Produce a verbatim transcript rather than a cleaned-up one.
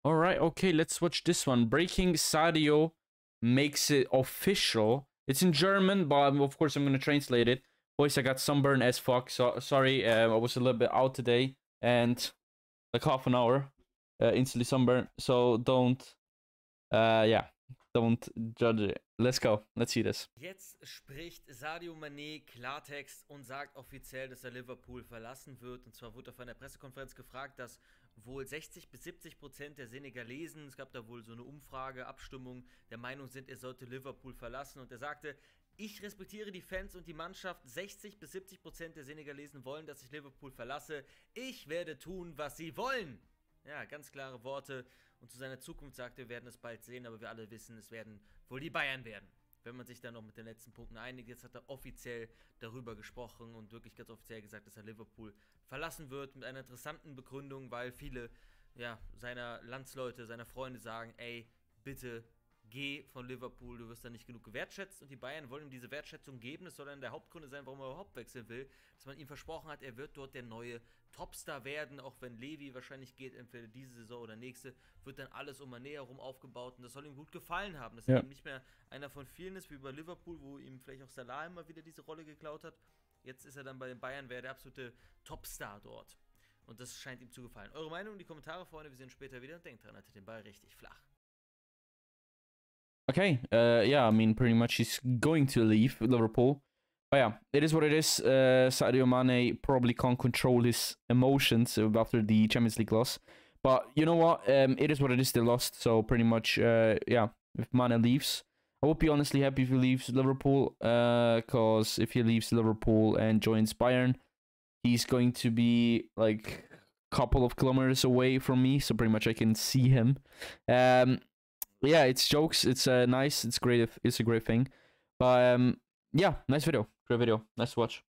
All right, okay, let's watch this one. Breaking Sadio makes it official. It's in German, but um, of course I'm gonna translate it. Boys, I got sunburn as fuck. So sorry, uh, I was a little bit out today and like half an hour, uh, instantly sunburn. So don't, uh, yeah, don't judge it. Let's go. Let's see this. Jetzt spricht Sadio Mané Klartext und sagt offiziell, dass er Liverpool verlassen wird. Und zwar wurde auf einer Pressekonferenz gefragt, dass wohl sechzig bis siebzig Prozent der Senegalesen, es gab da wohl so eine Umfrage, Abstimmung, der Meinung sind, er sollte Liverpool verlassen. Und er sagte, ich respektiere die Fans und die Mannschaft. sechzig bis siebzig Prozent der Senegalesen wollen, dass ich Liverpool verlasse. Ich werde tun, was sie wollen. Ja, ganz klare Worte. Und zu seiner Zukunft sagt er, wir werden es bald sehen, aber wir alle wissen, es werden wohl die Bayern werden. Wenn man sich dann noch mit den letzten Punkten einigt, jetzt hat er offiziell darüber gesprochen und wirklich ganz offiziell gesagt, dass er Liverpool verlassen wird, mit einer interessanten Begründung, weil viele ja, seiner Landsleute, seiner Freunde sagen, ey, bitte geh von Liverpool, du wirst da nicht genug gewertschätzt, und die Bayern wollen ihm diese Wertschätzung geben. Das soll dann der Hauptgrund sein, warum er überhaupt wechseln will, dass man ihm versprochen hat, er wird dort der neue Topstar werden, auch wenn Levi wahrscheinlich geht, entweder diese Saison oder nächste, wird dann alles um Mané herum aufgebaut, und das soll ihm gut gefallen haben, dass ja. er eben nicht mehr einer von vielen ist, wie bei Liverpool, wo ihm vielleicht auch Salah immer wieder diese Rolle geklaut hat. Jetzt ist er dann bei den Bayern, wäre der absolute Topstar dort, und das scheint ihm zu gefallen. Eure Meinung in die Kommentare, Freunde, wir sehen später wieder, und denkt dran, haltet den Ball richtig flach. Okay, uh, yeah, I mean, pretty much he's going to leave Liverpool. But yeah, it is what it is. Uh, Sadio Mane probably can't control his emotions after the Champions League loss. But you know what? Um, it is what it is. They lost. So pretty much, uh, yeah, if Mane leaves, I would be honestly happy if he leaves Liverpool. Because uh, if he leaves Liverpool and joins Bayern, he's going to be like a couple of kilometers away from me. So pretty much I can see him. Um... Yeah, it's jokes. It's uh, nice. It's great. It's a great thing. But um, yeah, nice video. Great video. Nice to watch.